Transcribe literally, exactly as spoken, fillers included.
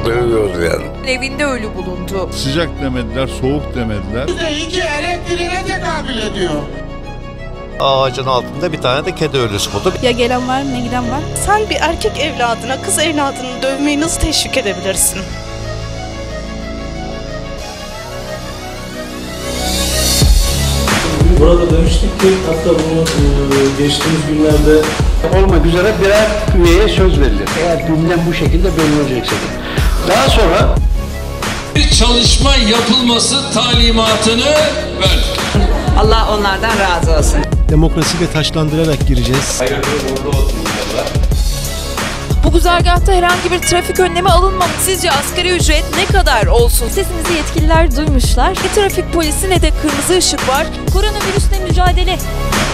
dövüyoruz yani. Evinde ölü bulundu. Sıcak demediler, soğuk demediler. İki elektriğine tekabül ediyor. Ağacın altında bir tane de kedi ölüsü buldu. Ya gelen var ne giden var. Sen bir erkek evladına, kız evladını dövmeyi nasıl teşvik edebilirsin? Burada demiştik ki hatta bunu e, geçtiğimiz günlerde olmak üzere birer üyeye söz verilir. Eğer gündem bu şekilde bölünecekse. Daha sonra bir çalışma yapılması talimatını verdik. Allah onlardan razı olsun. Demokrasiyle taşlandırarak gireceğiz. Bu güzergahta herhangi bir trafik önlemi alınmamış. Sizce asgari ücret ne kadar olsun? Sesimizi yetkililer duymuşlar. Ne trafik polisi ne de kırmızı ışık var. Koronavirüsle mücadele.